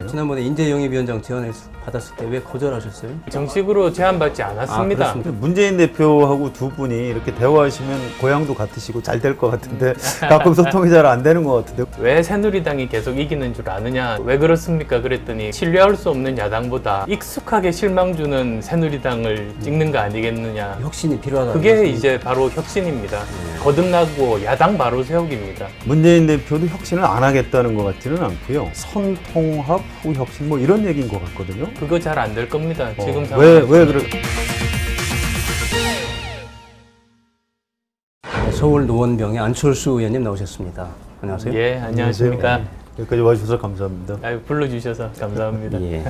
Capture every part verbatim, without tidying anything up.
지난번에 인재영입위원장 제안을 받았을 때 왜 거절하셨어요? 정식으로 제안받지 않았습니다. 아, 문재인 대표하고 두 분이 이렇게 대화하시면 고향도 같으시고 잘 될 것 같은데 가끔 소통이 잘 안 되는 것 같은데 왜 새누리당이 계속 이기는 줄 아느냐, 왜 그렇습니까? 그랬더니 신뢰할 수 없는 야당보다 익숙하게 실망 주는 새누리당을 찍는 거 아니겠느냐. 혁신이 필요하다. 그게 이제 바로 혁신입니다. 네. 거듭나고 야당 바로 세우기입니다. 문재인 대표도 혁신을 안 하겠다는 것 같지는 않고요. 선통합 후 혁신 뭐 이런 얘기인 것 같거든요. 그거 잘 안 될 겁니다. 어, 지금 왜, 상황. 왜 그래? 서울 노원병의 안철수 의원님 나오셨습니다. 안녕하세요. 예, 안녕하십니까. 네. 여기까지 와주셔서 감사합니다. 아유, 불러주셔서 감사합니다. 예.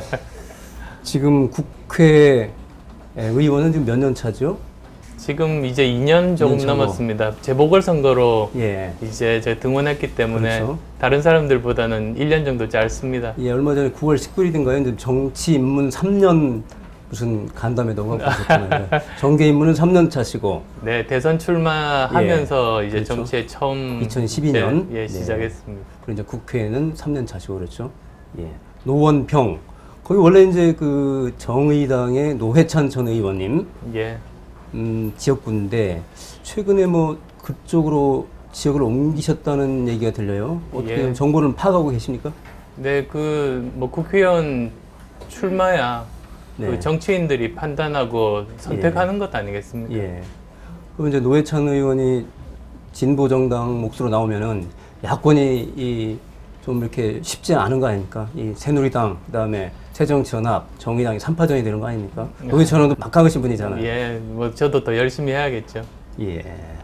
지금 국회 의원은 지금 몇 년 차죠? 지금 이제 이 년 조금 이 년 차고. 넘었습니다. 재보궐선거로 예. 이제 제가 등원했기 때문에 그렇죠. 다른 사람들보다는 일 년 정도 짧습니다. 예, 얼마 전에 구월 십구일인가요? 이제 정치 입문 삼 년 무슨 간담회도 하셨잖아요. 정계 입문은 삼 년 차시고. 네, 대선 출마하면서 예, 이제 그렇죠. 정치에 처음 이천십이 년 예, 예, 네. 시작했습니다. 그리고 이제 국회에는 삼 년 차시고 그렇죠. 예. 노원평. 거기 원래 이제 그 정의당의 노회찬 전 의원님 예. 음, 지역구인데 최근에 뭐 그쪽으로 지역을 옮기셨다는 얘기가 들려요. 어떻게 예. 정보를 파악하고 계십니까? 네, 그 뭐 국회의원 출마야 네. 그 정치인들이 판단하고 선택하는 것 아니겠습니까? 예. 그럼 이제 노회찬 의원이 진보 정당 몫으로 나오면은 야권이 이 좀 이렇게 쉽지 않은 거 아닙니까? 이 새누리당, 그다음에 새정치연합, 정의당이 삼파전이 되는 거 아닙니까? 노회찬 의원도 막강하신 분이잖아요. 예, 뭐 저도 더 열심히 해야겠죠. 예.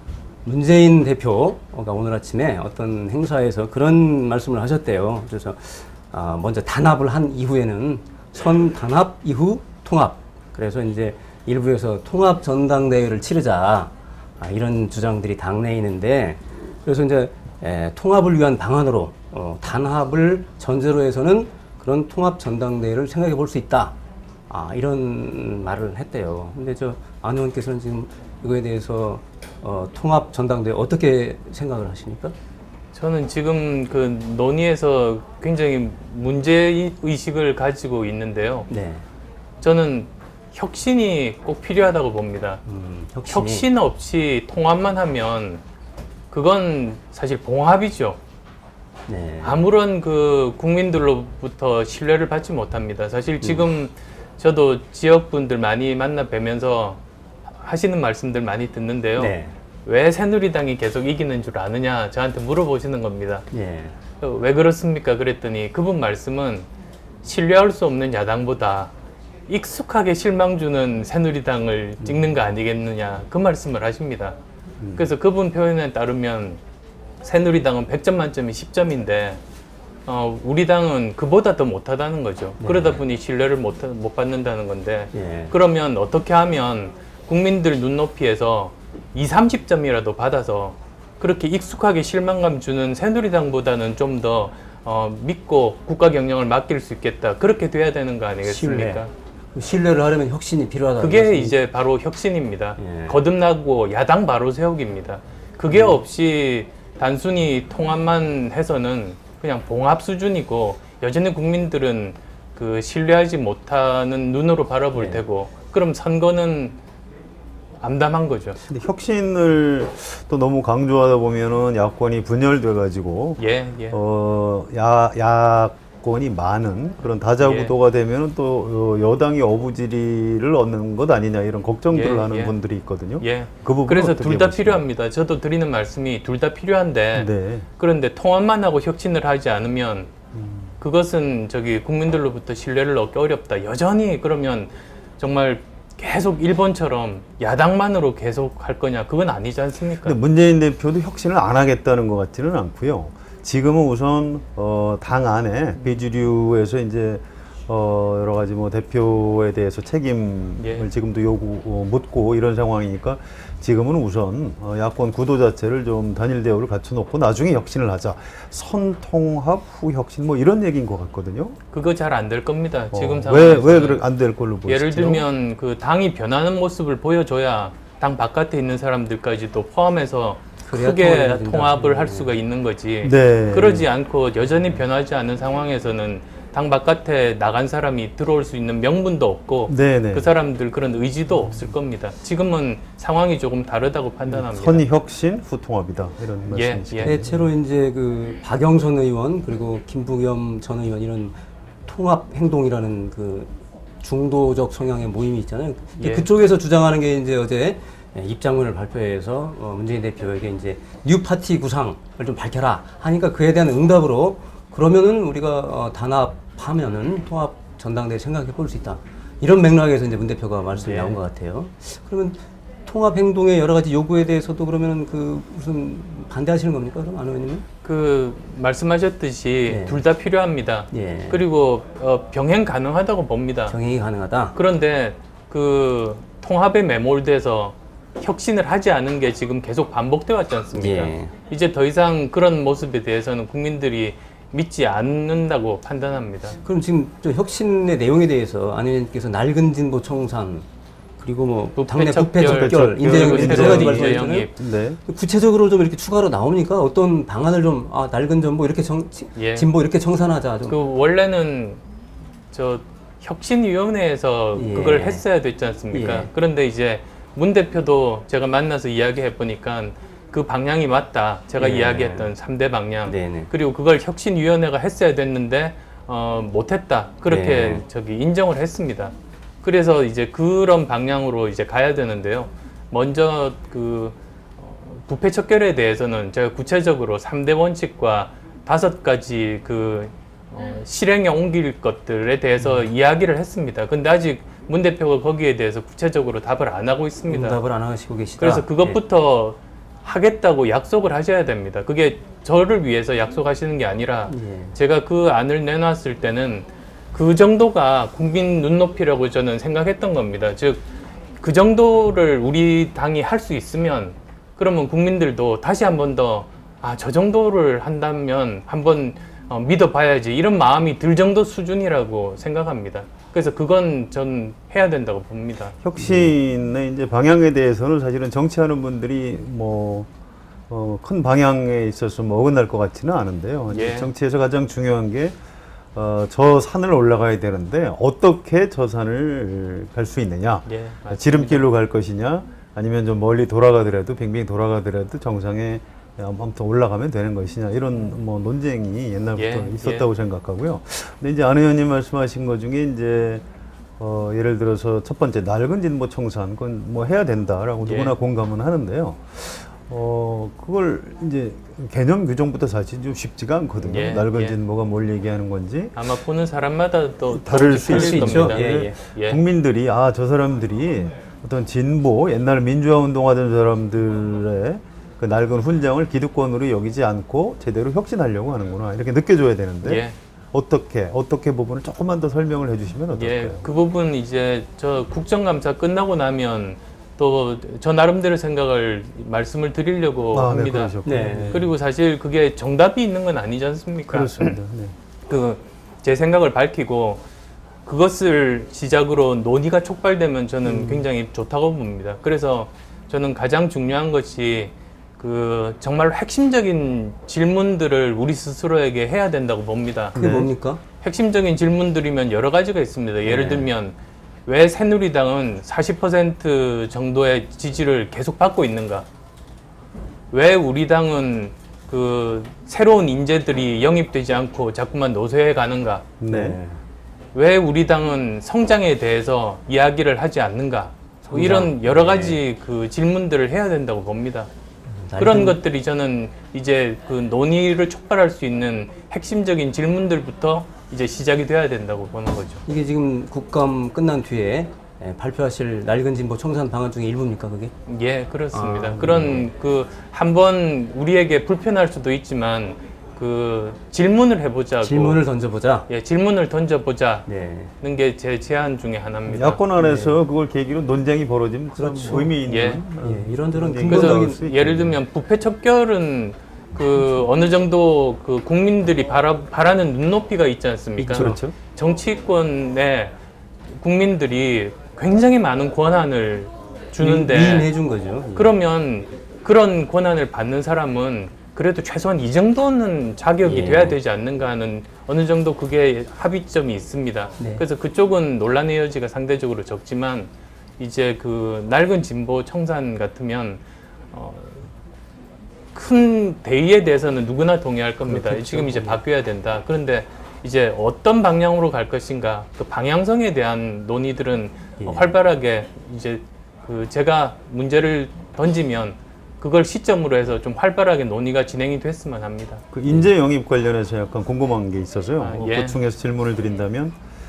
문재인 대표가 오늘 아침에 어떤 행사에서 그런 말씀을 하셨대요. 그래서 아, 먼저 단합을 한 이후에는 선 단합 이후 통합. 그래서 이제 일부에서 통합 전당대회를 치르자. 아, 이런 주장들이 당내에 있는데 그래서 이제 에, 통합을 위한 방안으로 어, 단합을 전제로 해서는 그런 통합 전당대회를 생각해 볼 수 있다. 아, 이런 말을 했대요. 근데 저 안 의원께서는 지금 이거에 대해서 어, 통합 전당대회 어떻게 생각을 하십니까? 저는 지금 그 논의에서 굉장히 문제 의식을 가지고 있는데요. 네. 저는 혁신이 꼭 필요하다고 봅니다. 음, 혁신이. 혁신 없이 통합만 하면 그건 사실 봉합이죠. 네. 아무런 그 국민들로부터 신뢰를 받지 못합니다. 사실 지금 음. 저도 지역분들 많이 만나 뵈면서 하시는 말씀들 많이 듣는데요. 네. 왜 새누리당이 계속 이기는 줄 아느냐 저한테 물어보시는 겁니다. 예. 왜 그렇습니까? 그랬더니 그분 말씀은 신뢰할 수 없는 야당보다 익숙하게 실망 주는 새누리당을 음. 찍는 거 아니겠느냐 그 말씀을 하십니다. 음. 그래서 그분 표현에 따르면 새누리당은 백 점 만점이 십 점인데 어, 우리 당은 그보다 더 못하다는 거죠. 네. 그러다 보니 신뢰를 못, 못 받는다는 건데 네. 그러면 어떻게 하면 국민들 눈높이에서 이십, 삼십 점이라도 받아서 그렇게 익숙하게 실망감 주는 새누리당보다는 좀 더 어, 믿고 국가 경영을 맡길 수 있겠다. 그렇게 돼야 되는 거 아니겠습니까? 신뢰. 신뢰를 하려면 혁신이 필요하다. 그게 말씀이... 이제 바로 혁신입니다. 예. 거듭나고 야당 바로 세우기입니다. 그게 음. 없이 단순히 통합만 해서는 그냥 봉합 수준이고 여전히 국민들은 그 신뢰하지 못하는 눈으로 바라볼 예. 테고 그럼 선거는 암담한 거죠. 근데 혁신을 또 너무 강조하다 보면은 야권이 분열돼 가지고 예, 예. 어, 야, 야권이 많은 그런 다자구도가 예. 되면은 또 여당이 어부지리를 얻는 것 아니냐 이런 걱정들을 예, 하는 예. 분들이 있거든요. 예. 그 부분 그래서 둘 다 필요합니다. 저도 드리는 말씀이 둘 다 필요한데 네. 그런데 통합만 하고 혁신을 하지 않으면 음. 그것은 저기 국민들로부터 신뢰를 얻기 어렵다. 여전히 그러면 정말 계속 일본처럼 야당만으로 계속 할 거냐 그건 아니지 않습니까? 근데 문재인 대표도 혁신을 안 하겠다는 것 같지는 않고요. 지금은 우선 어, 당 안에 비주류에서 이제 어, 여러 가지 뭐 대표에 대해서 책임을 예. 지금도 요구 어, 묻고 이런 상황이니까 지금은 우선 어, 야권 구도 자체를 좀 단일 대우를 갖춰놓고 나중에 혁신을 하자. 선통합 후 혁신 뭐 이런 얘기인 것 같거든요. 그거 잘 안 될 겁니다. 어, 지금 상황에서 왜 왜 안 될 걸로 보시죠? 예를 들면 그 당이 변하는 모습을 보여줘야 당 바깥에 있는 사람들까지도 포함해서 크게 통합을 할 수가 있는 거지. 네. 그러지 않고 여전히 변하지 않는 상황에서는 당 바깥에 나간 사람이 들어올 수 있는 명분도 없고 네네. 그 사람들 그런 의지도 없을 겁니다. 지금은 상황이 조금 다르다고 판단합니다. 선혁신 후통합이다 이런 예, 말씀이시죠. 예. 대체로 이제 그 박영선 의원 그리고 김부겸 전 의원 이런 통합 행동이라는 그 중도적 성향의 모임이 있잖아요. 예. 그쪽에서 주장하는 게 이제 어제 입장문을 발표해서 어, 문재인 대표에게 이제 뉴 파티 구상을 좀 밝혀라 하니까 그에 대한 응답으로 그러면은 우리가 어, 단합하면은 통합 전당대회 생각해 볼 수 있다. 이런 맥락에서 이제 문 대표가 말씀이 예. 나온 것 같아요. 그러면 통합 행동의 여러 가지 요구에 대해서도 그러면은 그 무슨 반대하시는 겁니까? 그럼 안 의원님은? 그 말씀하셨듯이 예. 둘 다 필요합니다. 예. 그리고 어, 병행 가능하다고 봅니다. 병행이 가능하다. 그런데 그 통합에 매몰돼서 혁신을 하지 않은 게 지금 계속 반복돼 왔지 않습니까? 예. 이제 더 이상 그런 모습에 대해서는 국민들이 믿지 않는다고 판단합니다. 그럼 지금 저 혁신의 내용에 대해서 안 의원님께서 낡은 진보 청산 그리고 뭐 당내 부패 척결, 척결, 인재 그리고 영입 세 새로운 가지 인재 말씀하셨잖아요. 영입. 네. 구체적으로 좀 이렇게 추가로 나오니까 어떤 방안을 좀 아, 낡은 전보 이렇게 정, 치- 예. 진보 이렇게 청산하자 좀. 그 원래는 저 혁신위원회에서 예. 그걸 했어야 됐지 않습니까? 예. 그런데 이제 문 대표도 제가 만나서 이야기해 보니까 그 방향이 맞다. 제가 예. 이야기했던 삼 대 방향. 네네. 그리고 그걸 혁신위원회가 했어야 됐는데 어, 못했다. 그렇게 예. 저기 인정을 했습니다. 그래서 이제 그런 방향으로 이제 가야 되는데요. 먼저 그 어, 부패 척결에 대해서는 제가 구체적으로 삼 대 원칙과 다섯 가지 그 어, 실행에 옮길 것들에 대해서 음. 이야기를 했습니다. 근데 아직 문 대표가 거기에 대해서 구체적으로 답을 안 하고 있습니다. 응답을 안 하시고 계시다. 그래서 그것부터 하겠다고 약속을 하셔야 됩니다. 그게 저를 위해서 약속하시는 게 아니라 예. 제가 그 안을 내놨을 때는 그 정도가 국민 눈높이라고 저는 생각했던 겁니다. 즉, 그 정도를 우리 당이 할 수 있으면 그러면 국민들도 다시 한 번 더 아, 저 정도를 한다면 한번 어, 믿어봐야지 이런 마음이 들 정도 수준이라고 생각합니다. 그래서 그건 전 해야 된다고 봅니다. 혁신의 이제 방향에 대해서는 사실은 정치하는 분들이 뭐, 어, 큰 방향에 있어서 뭐 어긋날 것 같지는 않은데요. 이제 예. 정치에서 가장 중요한 게, 어, 저 산을 올라가야 되는데 어떻게 저 산을 갈 수 있느냐. 예, 맞습니다. 지름길로 갈 것이냐, 아니면 좀 멀리 돌아가더라도, 빙빙 돌아가더라도 정상에 아무튼 올라가면 되는 것이냐, 이런 뭐 논쟁이 옛날부터 예, 있었다고 예. 생각하고요. 근데 이제 안 의원님 말씀하신 것 중에 이제 어, 예를 들어서 첫 번째 낡은 진보 청산, 그건 뭐 해야 된다라고 예. 누구나 공감은 하는데요. 어, 그걸 이제 개념 규정부터 사실 좀 쉽지가 않거든요. 예, 낡은 예. 진보가 뭘 얘기하는 건지. 아마 보는 사람마다 또 다를 수 틀릴 있죠. 겁니다. 예, 예, 예. 국민들이 아, 저 사람들이 어떤 진보, 옛날 민주화 운동하던 사람들의 그 낡은 훈장을 기득권으로 여기지 않고 제대로 혁신하려고 하는구나, 이렇게 느껴줘야 되는데 예. 어떻게 어떻게 부분을 조금만 더 설명을 해주시면 어떨까요? 예, 그 부분 이제 저 국정감사 끝나고 나면 또 저 나름대로 생각을 말씀을 드리려고 아, 네, 합니다. 그러셨군요. 네. 그리고 사실 그게 정답이 있는 건 아니지 않습니까? 그렇습니다. 네. 그 제 생각을 밝히고 그것을 시작으로 논의가 촉발되면 저는 음. 굉장히 좋다고 봅니다. 그래서 저는 가장 중요한 것이 그 정말 핵심적인 질문들을 우리 스스로에게 해야 된다고 봅니다. 그게 네. 뭡니까? 핵심적인 질문들이면 여러 가지가 있습니다. 예를 네. 들면 왜 새누리당은 사십 퍼센트 정도의 지지를 계속 받고 있는가? 왜 우리 당은 그 새로운 인재들이 영입되지 않고 자꾸만 노쇠해 가는가? 네. 왜 우리 당은 성장에 대해서 이야기를 하지 않는가? 뭐 성장. 이런 여러 네. 가지 그 질문들을 해야 된다고 봅니다. 낡은- 그런 것들이 저는 이제 그 논의를 촉발할 수 있는 핵심적인 질문들부터 이제 시작이 돼야 된다고 보는 거죠. 이게 지금 국감 끝난 뒤에 예, 발표하실 낡은 진보 청산 방안 중에 일부입니까 그게? 예, 그렇습니다. 아, 그런 그 한번 우리에게 불편할 수도 있지만 그 질문을 해보자고. 질문을 던져보자. 예, 질문을 던져보자는 네. 게 제 제안 중에 하나입니다. 야권 안에서 그걸 계기로 논쟁이 벌어지면 참 그렇죠. 의미 있는 예. 어, 예, 이런저런 논쟁이 그래서 나올 근본적인 수 있겠네요. 예를 들면 부패 척결은 그 어느 정도 그 국민들이 바라, 바라는 눈높이가 있지 않습니까? 그렇죠. 정치권에 국민들이 굉장히 많은 권한을 주는데 위임해 준 거죠. 예. 그러면 그런 권한을 받는 사람은 그래도 최소한 이 정도는 자격이 예. 돼야 되지 않는가 하는 어느 정도 그게 합의점이 있습니다. 네. 그래서 그쪽은 논란의 여지가 상대적으로 적지만 이제 그 낡은 진보 청산 같으면 어, 큰 대의에 대해서는 누구나 동의할 겁니다. 그렇겠죠. 지금 이제 바뀌어야 된다. 그런데 이제 어떤 방향으로 갈 것인가 그 방향성에 대한 논의들은 예. 어, 활발하게 이제 그 제가 문제를 던지면 그걸 시점으로 해서 좀 활발하게 논의가 진행이 됐으면 합니다. 그 인재 영입 관련해서 약간 궁금한 게 있어서요. 아, 어, 예. 보충해서 질문을 드린다면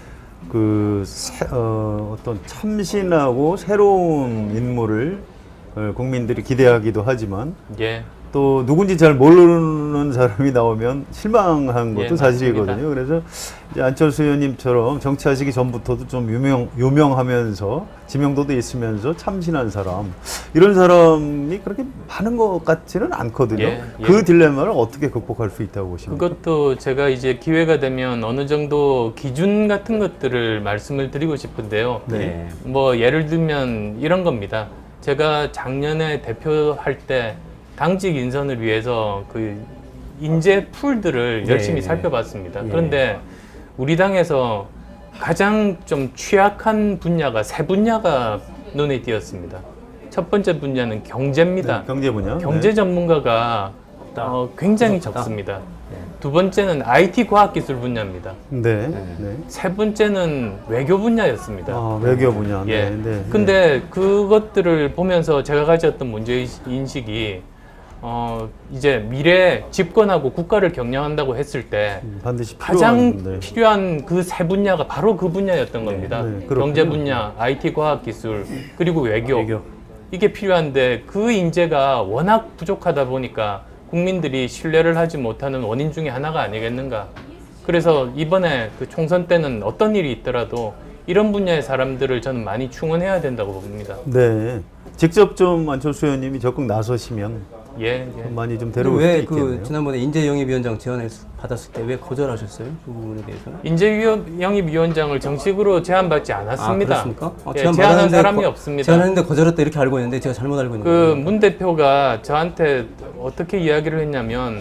그 새, 어, 어떤 참신하고 새로운 인물을 어, 국민들이 기대하기도 하지만 예. 또 누군지 잘 모르는 사람이 나오면 실망한 것도 예, 사실이거든요. 맞습니다. 그래서 이제 안철수 의원님처럼 정치하시기 전부터도 좀 유명 유명하면서 지명도도 있으면서 참신한 사람 이런 사람이 그렇게 많은 것 같지는 않거든요. 예, 예. 그 딜레마를 어떻게 극복할 수 있다고 보십니까? 그것도 제가 이제 기회가 되면 어느 정도 기준 같은 것들을 말씀을 드리고 싶은데요. 네. 뭐 예를 들면 이런 겁니다. 제가 작년에 대표할 때 당직 인선을 위해서 그 인재 풀들을 네. 열심히 살펴봤습니다. 네. 그런데 우리 당에서 가장 좀 취약한 분야가 세 분야가 눈에 띄었습니다. 첫 번째 분야는 경제입니다. 네, 경제 분야. 경제 네. 전문가가 어, 굉장히 부족하다. 적습니다. 두 번째는 아이티 과학기술 분야입니다. 네. 네. 네. 세 번째는 외교 분야였습니다. 아, 외교 분야. 예. 네. 네. 근데 그것들을 보면서 제가 가졌던 문제 인식이 어 이제 미래 집권하고 국가를 경영한다고 했을 때 음, 반드시 가장 필요한, 네. 필요한 그 세 분야가 바로 그 분야였던 겁니다. 네, 그렇군요. 경제 분야, 아이티 과학기술, 그리고 외교. 외교. 이게 필요한데 그 인재가 워낙 부족하다 보니까 국민들이 신뢰를 하지 못하는 원인 중에 하나가 아니겠는가. 그래서 이번에 그 총선 때는 어떤 일이 있더라도 이런 분야의 사람들을 저는 많이 충원해야 된다고 봅니다. 네. 직접 좀 안철수 의원님이 적극 나서시면 예, 예. 좀 많이 좀 그리고 데려올 수 왜 있겠네요. 그 지난번에 인재영입위원장 제안을 받았을 때 왜 거절하셨어요? 그 부분에 대해서는? 인재영입위원장을 정식으로 제안받지 않았습니다. 아, 그렇습니까? 어, 예, 제안 제안한 받았는데 사람이 거- 없습니다. 제안했는데 거절했다 이렇게 알고 있는데 제가 잘못 알고 있는 그 거예요. 문 대표가 저한테 어떻게 이야기를 했냐면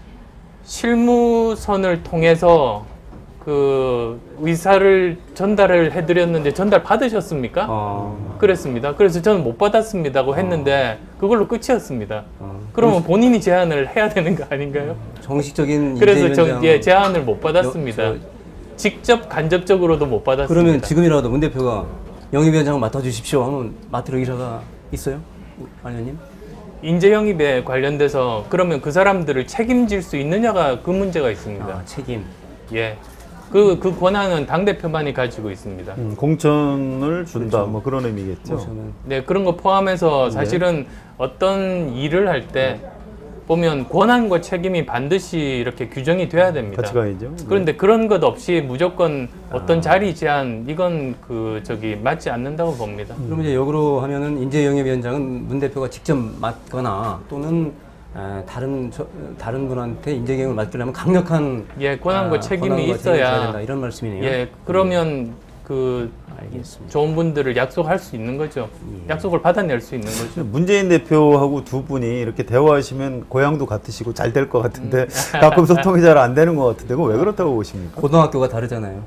실무선을 통해서 그 의사를 전달을 해드렸는데 전달 받으셨습니까? 어, 그랬습니다. 그래서 저는 못 받았습니다고 했는데 그걸로 끝이었습니다. 어. 그러면 본인이 제안을 해야 되는 거 아닌가요? 정식적인 그래서 저, 인재위원장 예, 제안을 못 받았습니다. 여- 저- 직접 간접적으로도 못 받았습니다. 그러면 지금이라도 문 대표가 영입위원장을 맡아주십시오 하면 맡을 의사가 있어요? 안 의원님? 인재 영입에 관련돼서 그러면 그 사람들을 책임질 수 있느냐가 그 문제가 있습니다. 아, 책임. 예. 그, 그 권한은 당대표만이 가지고 있습니다. 음, 공천을 준다 그렇죠. 뭐 그런 의미겠죠. 저는 네, 그런 거 포함해서 사실은 어떤 일을 할 때 보면 권한과 책임이 반드시 이렇게 규정이 돼야 됩니다. 같이 가야죠. 네. 그런데 그런 것 없이 무조건 어떤 자리 제한 이건 그 저기 맞지 않는다고 봅니다. 그러면 이제 역으로 하면은 인재영입위원장은 문 대표가 직접 맡거나 또는 에, 다른 저, 다른 분한테 인재경영을 맡기려면 강력한 예, 권한과 아, 책임이 권한과 있어야 책임이 된다, 이런 말씀이네요. 예, 그러면 그 알겠습니다. 좋은 분들을 약속할 수 있는 거죠. 약속을 받아낼 수 있는 거죠. 문재인 대표하고 두 분이 이렇게 대화하시면 고향도 같으시고 잘 될 것 음. 같은데 가끔 소통이 잘 안 되는 것 같은데 그거 왜 그렇다고 보십니까? 고등학교가 다르잖아요.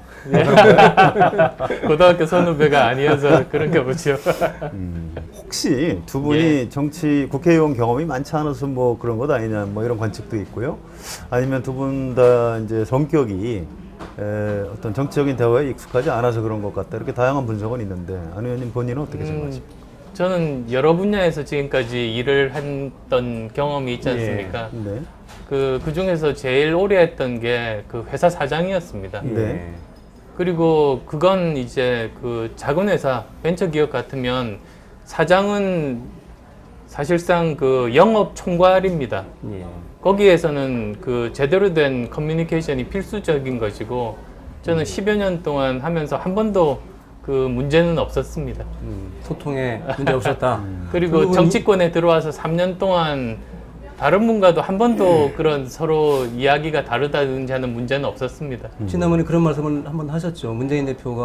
고등학교 선후배가 아니어서 그런가 보죠. 음, 혹시 두 분이 예. 정치 국회의원 경험이 많지 않아서 뭐 그런 것 아니냐 뭐 이런 관측도 있고요. 아니면 두 분 다 이제 성격이 에, 어떤 정치적인 대화에 익숙하지 않아서 그런 것 같다 이렇게 다양한 분석은 있는데 안 의원님 본인은 어떻게 음, 생각하십니까? 저는 여러 분야에서 지금까지 일을 했던 경험이 있지 않습니까? 네. 그, 그 중에서 제일 오래 했던 게 그 회사 사장이었습니다. 네. 예. 그리고 그건 이제 그 작은 회사, 벤처기업 같으면 사장은 사실상 그 영업 총괄입니다. 예. 거기에서는 그 제대로 된 커뮤니케이션이 필수적인 것이고 저는 십여 년 동안 하면서 한 번도 그 문제는 없었습니다. 음, 소통에 문제 없었다. 그리고 그리고 정치권에 들어와서 삼 년 동안 다른 분과도 한 번도 그런 서로 이야기가 다르다든지 하는 문제는 없었습니다. 지난번에 그런 말씀을 한번 하셨죠. 문재인 대표가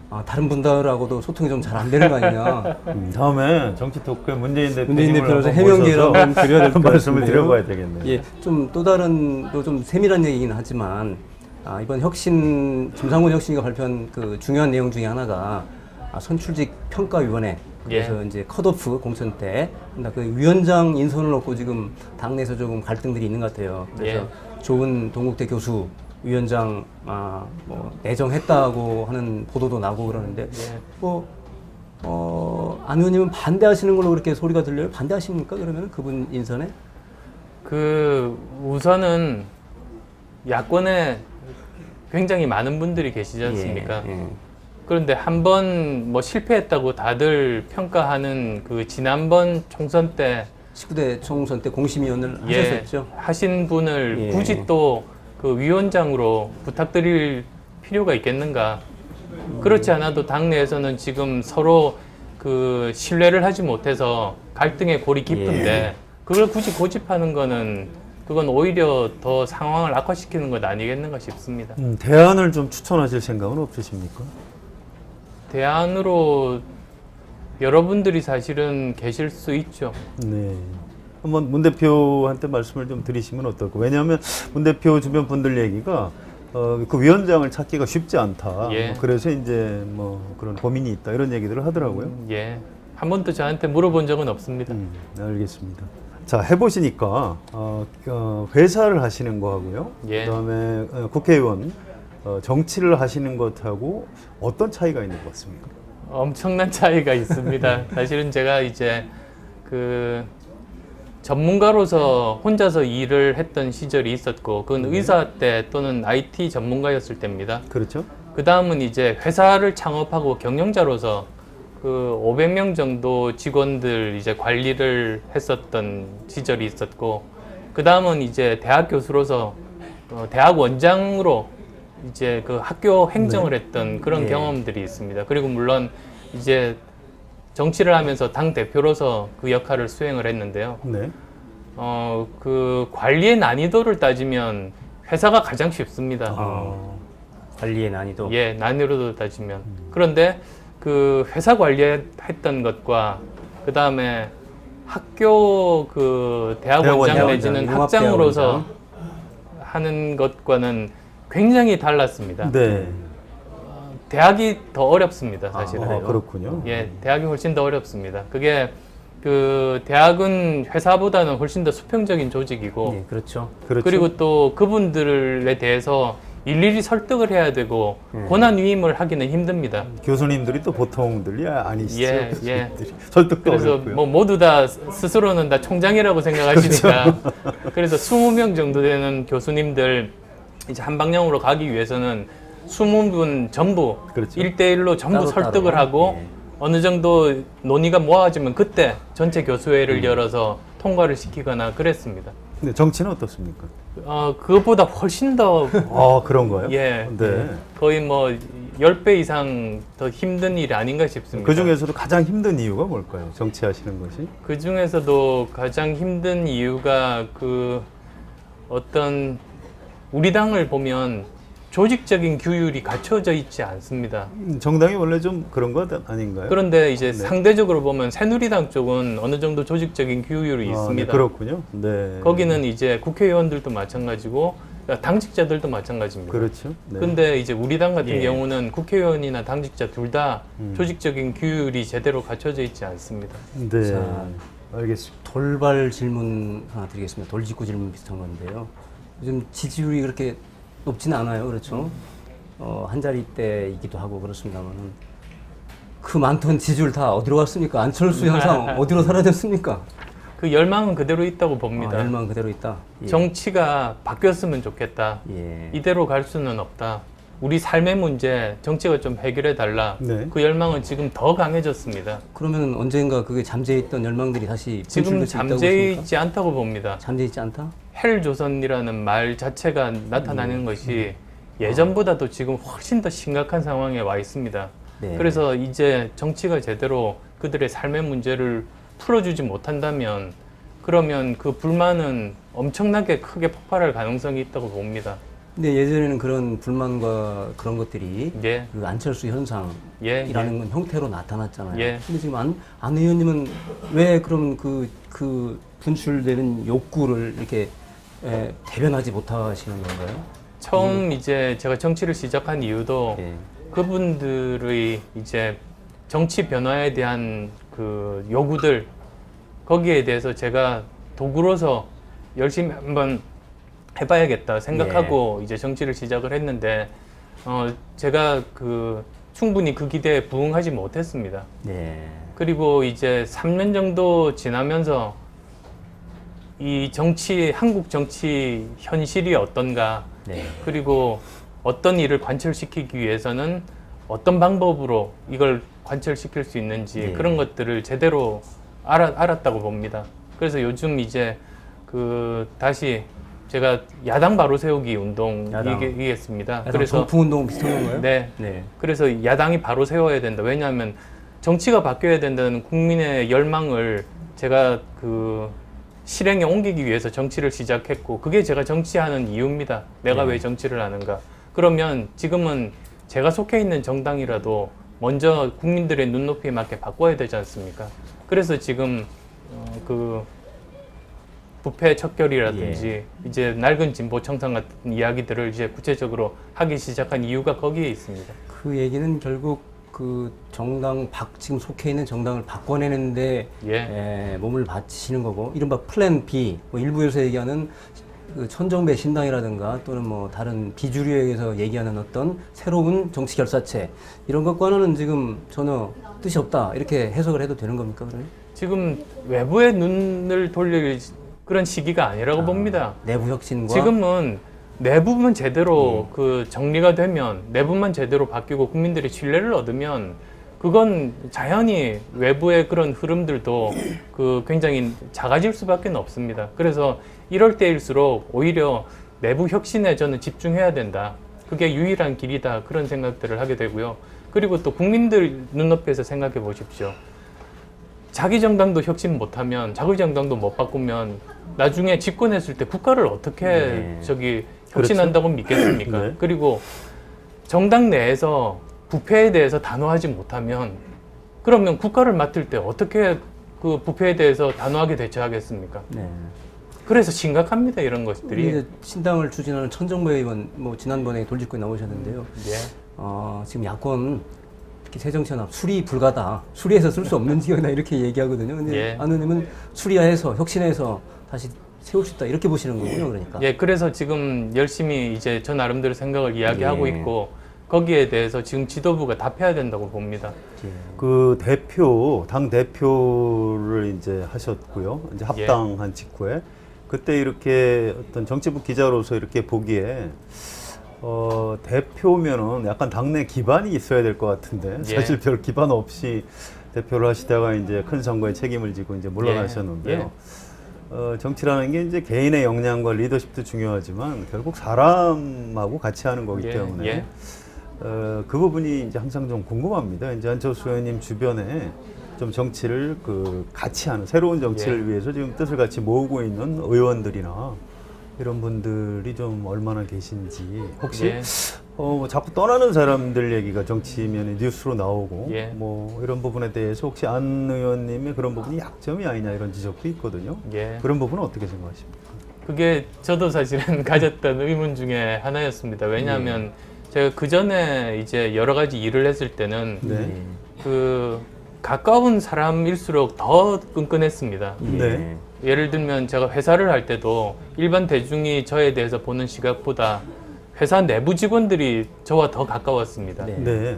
아, 다른 분들하고도 소통이 좀 잘 안 되는 거 아니냐. 음, 다음에 정치 토크에 문재인 대표님을 문재인 대표로서 한번 해명기를 모셔서 한번 드려야 될 것 말씀을 같은데요. 드려봐야 되겠네요. 예, 좀 또 다른 또 좀 세밀한 얘기긴 하지만 아, 이번 혁신 김상곤 혁신위가 발표한 그 중요한 내용 중에 하나가 아, 선출직 평가위원회 그래서 예. 이제 컷오프 공천 때 그 위원장 인선을 놓고 지금 당내에서 조금 갈등들이 있는 것 같아요. 그래서 예. 좋은 동국대 교수 위원장 아, 뭐 내정했다고 하는 보도도 나고 그러는데 예. 뭐 어, 안 의원님은 반대하시는 걸로 그렇게 소리가 들려요? 반대하십니까? 그러면 그분 인선에? 그 우선은 야권에 굉장히 많은 분들이 계시지 않습니까? 예, 예. 그런데 한 번 뭐 실패했다고 다들 평가하는 그 지난번 총선 때 십구 대 총선 때 공심위원을 예, 하셨었죠? 하신 분을 예. 굳이 또 그 위원장으로 부탁드릴 필요가 있겠는가? 그렇지 않아도 당내에서는 지금 서로 그 신뢰를 하지 못해서 갈등의 골이 깊은데 예. 그걸 굳이 고집하는 거는 그건 오히려 더 상황을 악화시키는 것 아니겠는가 싶습니다. 음, 대안을 좀 추천하실 생각은 없으십니까? 대안으로 여러분들이 사실은 계실 수 있죠. 네. 한번 문 대표한테 말씀을 좀 드리시면 어떨까? 왜냐하면 문 대표 주변 분들 얘기가 어, 그 위원장을 찾기가 쉽지 않다. 예. 뭐 그래서 이제 뭐 그런 고민이 있다 이런 얘기들을 하더라고요. 예, 한 번도 저한테 물어본 적은 없습니다. 음, 알겠습니다. 자 해보시니까 어, 어, 회사를 하시는 거하고요. 예. 그다음에 어, 국회의원 어, 정치를 하시는 것하고 어떤 차이가 있는 것 같습니까? 엄청난 차이가 있습니다. 사실은 제가 이제 그 전문가로서 혼자서 일을 했던 시절이 있었고 그건 의사 때 또는 아이티 전문가였을 때입니다. 그렇죠. 그 다음은 이제 회사를 창업하고 경영자로서 그 오백 명 정도 직원들 이제 관리를 했었던 시절이 있었고 그 다음은 이제 대학 교수로서 어, 대학 원장으로 이제 그 학교 행정을 했던 그런 예. 경험들이 있습니다. 그리고 물론 이제 정치를 하면서 당 대표로서 그 역할을 수행을 했는데요. 네. 어, 그 관리의 난이도를 따지면 회사가 가장 쉽습니다. 어, 관리의 난이도. 예, 난이도로 따지면. 그런데 그 회사 관리했던 것과 그 다음에 학교 그 대학원장 대학원장, 내지는 융합 학장으로서 대학원장. 하는 것과는 굉장히 달랐습니다. 네. 대학이 더 어렵습니다, 사실은. 아, 그렇군요. 예, 대학이 훨씬 더 어렵습니다. 그게 그 대학은 회사보다는 훨씬 더 수평적인 조직이고 예, 그렇죠. 그렇죠. 그리고 또 그분들에 대해서 일일이 설득을 해야 되고 음. 권한 위임을 하기는 힘듭니다. 교수님들이 또 보통들이 아니시죠. 예, 예. 교수님들이. 설득도 그래서 어렵고요. 뭐 모두 다 스스로는 다 총장이라고 생각하시니까 그래서 이십 명 정도 되는 교수님들 이제 한 방향으로 가기 위해서는 이십 분 전부 그렇죠. 일 대일로 전부 따로 설득을 따로. 하고 예. 어느 정도 논의가 모아지면 그때 전체 교수회를 음. 열어서 통과를 시키거나 그랬습니다. 근데 정치는 어떻습니까? 어, 그것보다 훨씬 더 아 그런 거요? 예, 네. 거의 뭐 십 배 이상 더 힘든 일이 아닌가 싶습니다. 그 중에서도 가장 힘든 이유가 뭘까요? 정치하시는 것이? 그 중에서도 가장 힘든 이유가 그 어떤 우리 당을 보면 조직적인 규율이 갖춰져 있지 않습니다. 음, 정당이 원래 좀 그런 것 아닌가요? 그런데 이제 네. 상대적으로 보면 새누리당 쪽은 어느 정도 조직적인 규율이 아, 네, 있습니다. 그렇군요. 네. 거기는 이제 국회의원들도 마찬가지고 당직자들도 마찬가지입니다. 그렇죠. 네. 근데 이제 우리 당 같은 예. 경우는 국회의원이나 당직자 둘 다 음. 조직적인 규율이 제대로 갖춰져 있지 않습니다. 네. 자, 알겠습니다. 돌발 질문 하나 드리겠습니다. 돌직구 질문 비슷한 건데요. 요즘 지지율이 그렇게 높지는 않아요. 그렇죠? 어, 한 자리대이기도 하고 그렇습니다만은 그 많던 지지율 다 어디로 갔습니까? 안철수 현상 어디로 사라졌습니까? 그 열망은 그대로 있다고 봅니다. 아, 열망 그대로 있다. 예. 정치가 바뀌었으면 좋겠다. 예. 이대로 갈 수는 없다. 우리 삶의 문제, 정치가 좀 해결해 달라. 네. 그 열망은 지금 더 강해졌습니다. 그러면 언젠가 그게 잠재해 있던 열망들이 다시 지금 분출될 수 있다고 잠재 보십니까? 있지 않다고 봅니다. 잠재 있지 않다? 헬조선이라는 말 자체가 나타나는 음. 것이 예전보다도 지금 훨씬 더 심각한 상황에 와 있습니다. 네. 그래서 이제 정치가 제대로 그들의 삶의 문제를 풀어주지 못한다면 그러면 그 불만은 엄청나게 크게 폭발할 가능성이 있다고 봅니다. 근데 예전에는 그런 불만과 그런 것들이 예. 그 안철수 현상이라는 예, 예. 건 형태로 나타났잖아요. 예. 근데 지금 안, 안 의원님은 왜 그럼 그, 그 분출되는 욕구를 이렇게 에, 대변하지 못하시는 건가요? 처음 이제 제가 정치를 시작한 이유도 예. 그분들의 이제 정치 변화에 대한 그 요구들 거기에 대해서 제가 도구로서 열심히 한번 해봐야겠다 생각하고 이제 정치를 시작을 했는데 어 제가 그 충분히 그 기대에 부응하지 못했습니다. 네. 그리고 이제 삼 년 정도 지나면서 이 정치 한국 정치 현실이 어떤가 네. 그리고 어떤 일을 관철시키기 위해서는 어떤 방법으로 이걸 관철시킬 수 있는지 네. 그런 것들을 제대로 알아, 알았다고 봅니다. 그래서 요즘 이제 그 다시 제가 야당 바로 세우기 운동 야당. 얘기했습니다. 그래서 정풍운동 비슷한 건가요? 네. 네. 그래서 야당이 바로 세워야 된다. 왜냐하면 정치가 바뀌어야 된다는 국민의 열망을 제가 그 실행에 옮기기 위해서 정치를 시작했고 그게 제가 정치하는 이유입니다. 내가 네. 왜 정치를 하는가. 그러면 지금은 제가 속해 있는 정당이라도 먼저 국민들의 눈높이에 맞게 바꿔야 되지 않습니까? 그래서 지금 어, 그 부패 척결이라든지 예. 이제 낡은 진보 청산 같은 이야기들을 이제 구체적으로 하기 시작한 이유가 거기에 있습니다. 그 얘기는 결국 그 정당 박 지금 속해 있는 정당을 바꿔내는데 예. 에, 몸을 바치시는 거고 이른바 플랜 B 뭐 일부에서 얘기하는 그 천정배 신당이라든가 또는 뭐 다른 비주류에서 얘기하는 어떤 새로운 정치 결사체 이런 것과는 지금 전혀 뜻이 없다 이렇게 해석을 해도 되는 겁니까 그러면? 지금 외부의 눈을 돌릴 그런 시기가 아니라고 아, 봅니다. 내부 혁신과 지금은 내부만 제대로 그 정리가 되면 내부만 제대로 바뀌고 국민들이 신뢰를 얻으면 그건 자연히 외부의 그런 흐름들도 그 굉장히 작아질 수밖에 없습니다. 그래서 이럴 때일수록 오히려 내부 혁신에 저는 집중해야 된다. 그게 유일한 길이다. 그런 생각들을 하게 되고요. 그리고 또 국민들 눈높이에서 생각해 보십시오. 자기 정당도 혁신 못하면 자기 정당도 못 바꾸면 나중에 집권했을 때 국가를 어떻게 네. 저기 혁신한다고 믿겠습니까? 네. 그리고 정당 내에서 부패에 대해서 단호하지 못하면 그러면 국가를 맡을 때 어떻게 그 부패에 대해서 단호하게 대처하겠습니까? 네. 그래서 심각합니다 이런 우리 것들이. 이제 신당을 추진하는 천정배 의원 뭐 지난번에 돌직구에 나오셨는데요. 예. 어, 지금 야권 특히 새정치연합 수리 불가다. 수리해서 쓸 수 없는 지역이다 이렇게 얘기하거든요. 근데 예. 안 의원님은 수리해서 혁신해서 다시 세울 수 있다 이렇게 보시는 거군요. 그러니까. 예, 그래서 지금 열심히 이제 저 나름대로 생각을 이야기하고 예. 있고 거기에 대해서 지금 지도부가 답해야 된다고 봅니다. 예. 그 대표, 당 대표를 이제 하셨고요. 이제 합당한 직후에 그때 이렇게 어떤 정치부 기자로서 이렇게 보기에 어, 대표면은 약간 당내 기반이 있어야 될 것 같은데 예. 사실 별 기반 없이 대표를 하시다가 이제 큰 선거에 책임을 지고 이제 물러나셨는데요. 예. 어, 정치라는 게 이제 개인의 역량과 리더십도 중요하지만 결국 사람하고 같이 하는 거기 예. 때문에 예. 어, 그 부분이 이제 항상 좀 궁금합니다. 이제 안철수 의원님 주변에 좀 정치를 그 같이 하는 새로운 정치를 예. 위해서 지금 뜻을 같이 모으고 있는 의원들이나 이런 분들이 좀 얼마나 계신지 혹시 예. 어, 뭐 자꾸 떠나는 사람들 얘기가 정치면에 뉴스로 나오고 예. 뭐 이런 부분에 대해서 혹시 안 의원님의 그런 부분이 약점이 아니냐 이런 지적도 있거든요. 예. 그런 부분은 어떻게 생각하십니까? 그게 저도 사실은 가졌던 의문 중에 하나였습니다. 왜냐하면 제가 그 전에 이제 여러 가지 일을 했을 때는 네. 그 가까운 사람일수록 더 끈끈했습니다. 네. 예를 들면 제가 회사를 할 때도 일반 대중이 저에 대해서 보는 시각보다 회사 내부 직원들이 저와 더 가까웠습니다. 네. 네.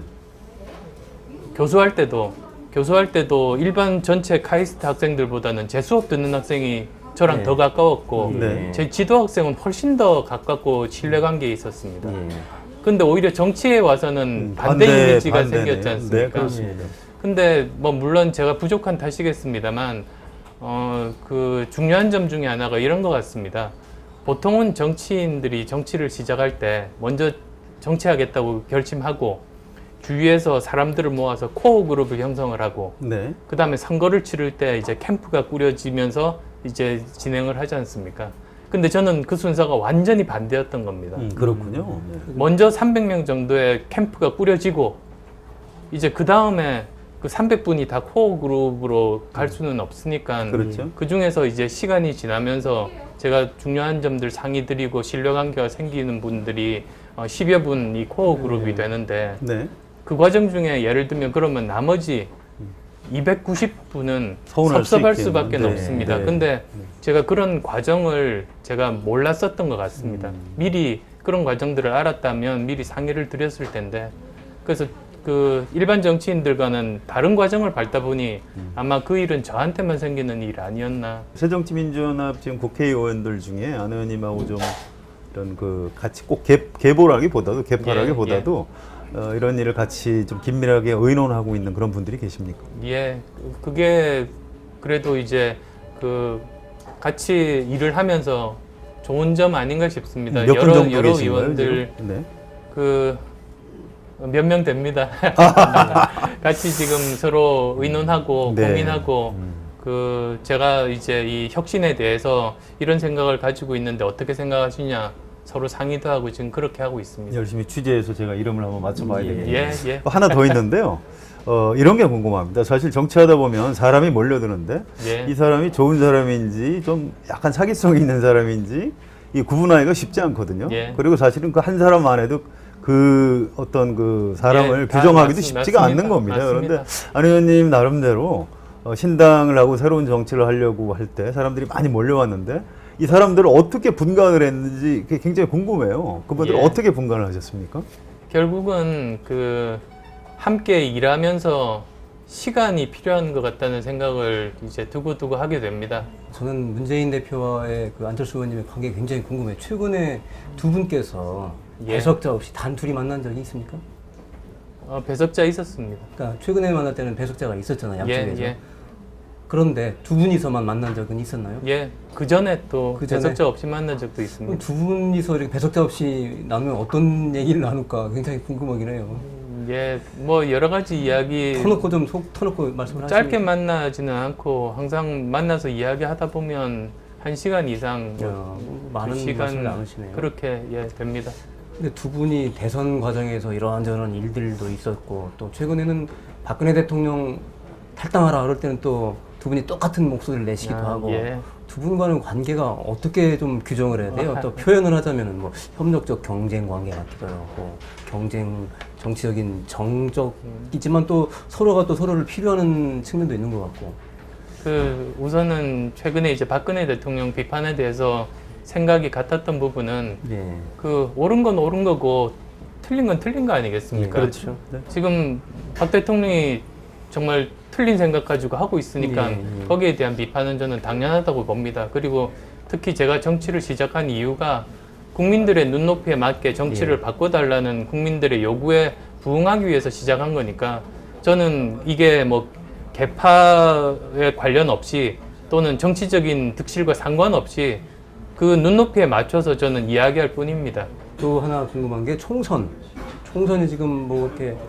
교수할 때도 교수할 때도 일반 전체 카이스트 학생들보다는 제 수업 듣는 학생이 저랑 네. 더 가까웠고 네. 제 지도 학생은 훨씬 더 가깝고 신뢰관계에 있었습니다. 예. 근데 오히려 정치에 와서는 반대, 반대, 이미지가 반대네요. 생겼지 않습니까? 네, 그렇습니다. 근데 뭐 물론 제가 부족한 탓이겠습니다만 어, 그 중요한 점 중에 하나가 이런 것 같습니다. 보통은 정치인들이 정치를 시작할 때 먼저 정치하겠다고 결심하고 주위에서 사람들을 모아서 코어 그룹을 형성을 하고 네. 그 다음에 선거를 치를 때 이제 캠프가 꾸려지면서 이제 진행을 하지 않습니까? 근데 저는 그 순서가 완전히 반대였던 겁니다. 음, 그렇군요. 네. 먼저 삼백 명 정도의 캠프가 꾸려지고 이제 그 다음에 그 삼백 분이 다 코어 그룹으로 갈 수는 없으니까 그렇죠. 그 중에서 이제 시간이 지나면서 제가 중요한 점들 상의 드리고 신뢰 관계가 생기는 분들이 어, 십여 분이 코어 그룹이 되는데 네. 그 과정 중에 예를 들면 그러면 나머지 이백구십 분은 서운할 수 섭섭할 있겠는데. 수밖에 네. 없습니다. 네. 근데 제가 그런 과정을 제가 몰랐었던 것 같습니다. 음. 미리 그런 과정들을 알았다면 미리 상의를 드렸을 텐데 그래서 그 일반 정치인들과는 다른 과정을 밟다 보니 음. 아마 그 일은 저한테만 생기는 일 아니었나. 새정치민주연합 지금 국회의원들 중에 안 의원님하고 좀 이런 그 같이 꼭 개, 계보라기보다도 개파라기보다도 어, 이런 일을 같이 좀 긴밀하게 의논하고 있는 그런 분들이 계십니까? 예, 그게 그래도 이제 그 같이 일을 하면서 좋은 점 아닌가 싶습니다. 몇 분 여러 정도 여러 계신가요, 의원들 지금? 네. 그 몇 명 됩니다. 같이 지금 서로 의논하고 네. 고민하고 음. 그 제가 이제 이 혁신에 대해서 이런 생각을 가지고 있는데 어떻게 생각하시냐 서로 상의도 하고 지금 그렇게 하고 있습니다. 열심히 취재해서 제가 이름을 한번 맞춰봐야 예. 되겠네요. 예, 예. 하나 더 있는데요. 어, 이런 게 궁금합니다. 사실 정치하다 보면 사람이 몰려드는데 예. 이 사람이 좋은 사람인지 좀 약간 사기성이 있는 사람인지 이 구분하기가 쉽지 않거든요. 예. 그리고 사실은 그 한 사람 안에도 그 어떤 그 사람을 예, 다 규정하기도 맞습- 쉽지가 맞습니다. 않는 겁니다. 맞습니다. 그런데 안 의원님 나름대로 어, 신당을 하고 새로운 정치를 하려고 할 때 사람들이 많이 몰려왔는데 이 사람들을 어떻게 분간을 했는지 그게 굉장히 궁금해요. 그분들을 예. 어떻게 분간을 하셨습니까? 결국은 그 함께 일하면서 시간이 필요한 것 같다는 생각을 이제 두고두고 하게 됩니다. 저는 문재인 대표와의 그 안철수 의원님의 관계 굉장히 궁금해요. 최근에 두 분께서 예. 배석자 없이 단 둘이 만난 적이 있습니까? 어, 배석자 있었습니다. 그러니까 최근에 만날 때는 배석자가 있었잖아요, 예, 양쪽에서. 예, 그런데 두 분이서만 만난 적은 있었나요? 예. 그 전에 또 그 전에? 배석자 없이 만난 적도 그럼 있습니다. 두 분이서 이렇게 배석자 없이 나누면 어떤 얘기를 나눌까 굉장히 궁금하긴 해요. 예, 뭐 여러 가지 이야기 터놓고 좀 속 터놓고 말씀을 짧게 하시면 만나지는 않고 항상 만나서 이야기하다 보면 한 시간 이상, 야, 뭐 많은 두 말씀을 시간 나누시네요. 그렇게 예 됩니다. 근데 두 분이 대선 과정에서 이러한저러한 일들도 있었고 또 최근에는 박근혜 대통령 탈당하라 그럴 때는 또 두 분이 똑같은 목소리를 내시기도 아, 하고 예. 두 분과는 관계가 어떻게 좀 규정을 해야 돼요? 아, 또 표현을 하자면은 뭐 협력적 경쟁 관계 같기도 하고 경쟁 정치적인 정적이지만 또 서로가 또 서로를 필요하는 측면도 있는 것 같고. 그 우선은 최근에 이제 박근혜 대통령 비판에 대해서 생각이 같았던 부분은 예. 그 옳은 건 옳은 거고 틀린 건 틀린 거 아니겠습니까? 예, 그렇죠. 네. 지금 박 대통령이 정말 틀린 생각 가지고 하고 있으니까 예, 예. 거기에 대한 비판은 저는 당연하다고 봅니다. 그리고 특히 제가 정치를 시작한 이유가 국민들의 눈높이에 맞게 정치를 예. 바꿔달라는 국민들의 요구에 부응하기 위해서 시작한 거니까 저는 이게 뭐 개파에 관련 없이 또는 정치적인 득실과 상관없이 그 눈높이에 맞춰서 저는 이야기할 뿐입니다. 또 하나 궁금한 게 총선. 총선이 지금 뭐 이렇게 에,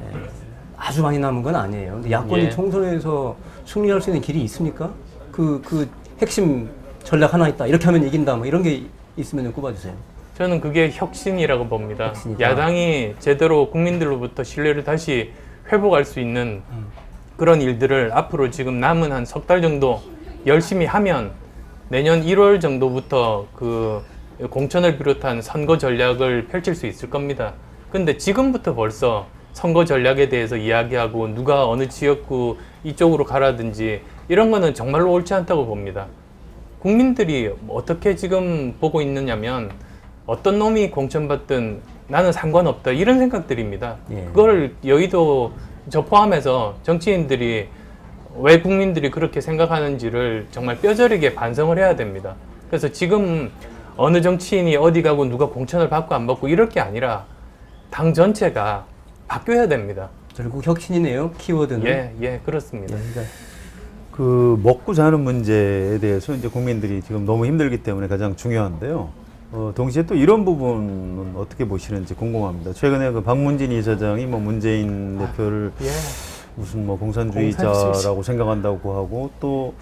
아주 많이 남은 건 아니에요. 근데 야권이 예. 총선에서 승리할 수 있는 길이 있습니까? 그, 그 핵심 전략 하나 있다. 이렇게 하면 이긴다. 뭐 이런 게 있으면 좀 꼽아주세요. 저는 그게 혁신이라고 봅니다. 혁신이다. 야당이 제대로 국민들로부터 신뢰를 다시 회복할 수 있는 그런 일들을 앞으로 지금 남은 한 석 달 정도 열심히 하면 내년 일월 정도부터 그 공천을 비롯한 선거 전략을 펼칠 수 있을 겁니다. 근데 지금부터 벌써 선거 전략에 대해서 이야기하고 누가 어느 지역구 이쪽으로 가라든지 이런 거는 정말로 옳지 않다고 봅니다. 국민들이 어떻게 지금 보고 있느냐면 어떤 놈이 공천받든 나는 상관없다 이런 생각들입니다. 예. 그거를 여의도 저 포함해서 정치인들이 왜 국민들이 그렇게 생각하는지를 정말 뼈저리게 반성을 해야 됩니다. 그래서 지금 어느 정치인이 어디 가고 누가 공천을 받고 안 받고 이럴 게 아니라 당 전체가 바뀌어야 됩니다. 결국 혁신이네요. 키워드는. 예, 예, 그렇습니다. 예, 그러니까 그 먹고 사는 문제에 대해서 이제 국민들이 지금 너무 힘들기 때문에 가장 중요한데요. 어, 동시에 또 이런 부분은 어떻게 보시는지 궁금합니다. 최근에 그 박문진 이사장이 뭐 문재인 대표를 예. 무슨 뭐 공산주의자라고 생각한다고 하고 또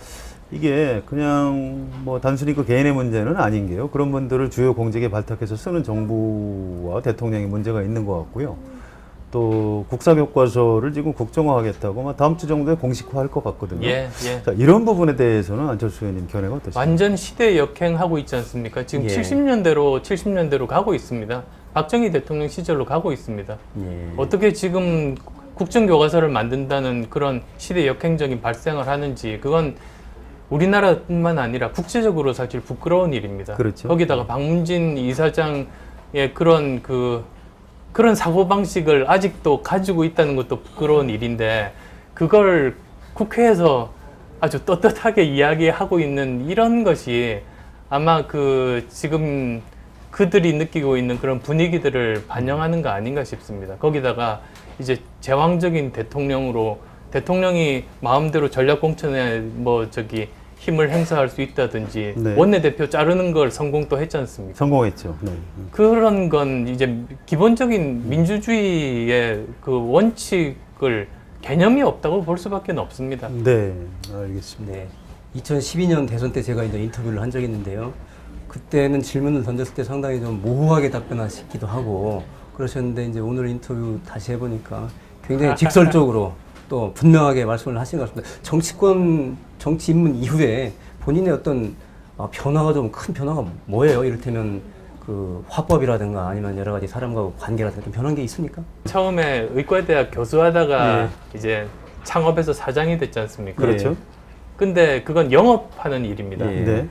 이게 그냥 뭐 단순히 그 개인의 문제는 아닌 게요. 그런 분들을 주요 공직에 발탁해서 쓰는 정부와 대통령이 문제가 있는 것 같고요. 또 국사교과서를 지금 국정화하겠다고 아마 다음 주 정도에 공식화할 것 같거든요. 예, 예. 자, 이런 부분에 대해서는 안철수 의원님 견해가 어떠십니까? 완전 시대 역행하고 있지 않습니까? 지금 예. 칠십 년대로 칠십 년대로 가고 있습니다. 박정희 대통령 시절로 가고 있습니다. 예. 어떻게 지금 국정교과서를 만든다는 그런 시대 역행적인 발생을 하는지, 그건 우리나라뿐만 아니라 국제적으로 사실 부끄러운 일입니다. 그렇죠. 거기다가 박문진 이사장의 그런 그 그런 사고방식을 아직도 가지고 있다는 것도 부끄러운 일인데, 그걸 국회에서 아주 떳떳하게 이야기하고 있는 이런 것이 아마 그 지금 그들이 느끼고 있는 그런 분위기들을 반영하는 거 아닌가 싶습니다. 거기다가 이제 제왕적인 대통령으로, 대통령이 마음대로 전략공천에 뭐 저기 힘을 행사할 수 있다든지, 네. 원내대표 자르는 걸 성공 또 했지 않습니까? 성공했죠. 네. 그런 건 이제 기본적인 민주주의의 그 원칙을 개념이 없다고 볼 수밖에 없습니다. 네, 알겠습니다. 네. 이천십이 년 대선 때 제가 이제 인터뷰를 한 적이 있는데요. 그때는 질문을 던졌을 때 상당히 좀 모호하게 답변하시기도 하고 그러셨는데, 이제 오늘 인터뷰 다시 해보니까 굉장히 직설적으로 또 분명하게 말씀을 하신 것 같습니다. 정치권, 정치 입문 이후에 본인의 어떤 어, 변화가 좀 큰 변화가 뭐예요? 이를테면 그 화법이라든가 아니면 여러 가지 사람과 관계라든가 좀 변한 게 있습니까? 처음에 의과대학 교수하다가 네. 이제 창업해서 사장이 됐지 않습니까? 그렇죠. 예. 근데 그건 영업하는 일입니다. 예. 네.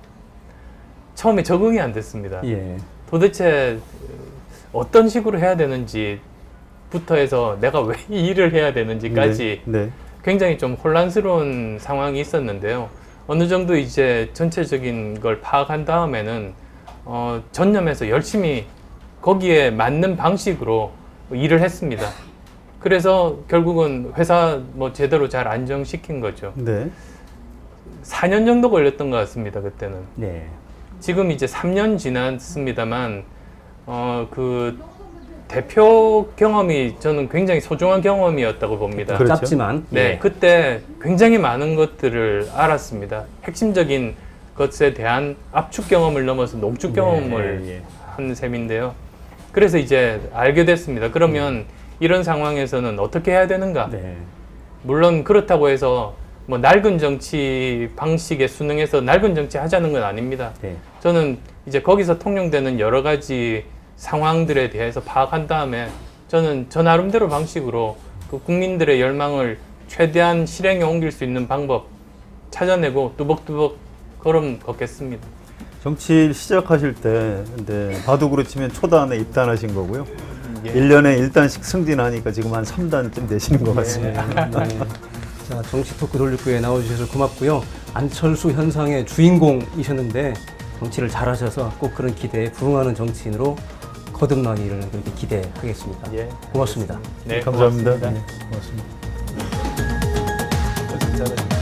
처음에 적응이 안 됐습니다. 예. 도대체 어떤 식으로 해야 되는지부터 해서 내가 왜 이 일을 해야 되는지까지 네. 네. 굉장히 좀 혼란스러운 상황이 있었는데요. 어느 정도 이제 전체적인 걸 파악한 다음에는 어, 전념해서 열심히 거기에 맞는 방식으로 일을 했습니다. 그래서 결국은 회사 뭐 제대로 잘 안정시킨 거죠. 네. 사 년 정도 걸렸던 것 같습니다, 그때는. 네. 지금 이제 삼 년 지났습니다만, 어, 그 대표 경험이 저는 굉장히 소중한 경험이었다고 봅니다. 그렇죠. 짧지만 네, 예. 그때 굉장히 많은 것들을 알았습니다. 핵심적인 것에 대한 압축 경험을 넘어서 농축 경험을 예, 예. 한 셈인데요. 그래서 이제 알게 됐습니다. 그러면 음. 이런 상황에서는 어떻게 해야 되는가? 네. 물론 그렇다고 해서 뭐 낡은 정치 방식에 순응해서 낡은 정치 하자는 건 아닙니다. 네. 저는 이제 거기서 통용되는 여러 가지 상황들에 대해서 파악한 다음에 저는 저 나름대로 방식으로 그 국민들의 열망을 최대한 실행에 옮길 수 있는 방법 찾아내고 뚜벅뚜벅 걸음 걷겠습니다. 정치 시작하실 때 근데 바둑으로 치면 초단에 입단하신 거고요. 예. 일 년에 일 단씩 승진하니까 지금 한 삼 단쯤 되시는 것 같습니다. 네. 자, 정치 토크 돌림구에 나와주셔서 고맙고요. 안철수 현상의 주인공이셨는데 정치를 잘하셔서 꼭 그런 기대에 부응하는 정치인으로 거듭나기를 그렇게 기대하겠습니다. 예. 고맙습니다. 네, 감사합니다. 고맙습니다. 네, 고맙습니다.